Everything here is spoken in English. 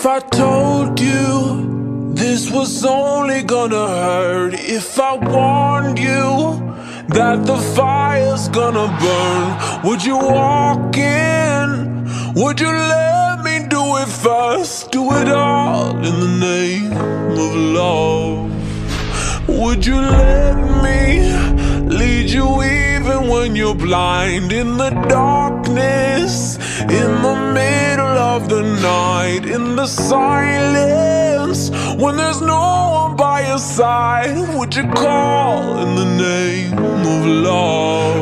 If I told you this was only gonna hurt, if I warned you that the fire's gonna burn, would you walk in? Would you let me do it first? Do it all in the name of love. Would you let me lead you even when you're blind? In the darkness, in the middle of the night, in the silence, when there's no one by your side, would you call in the name of love?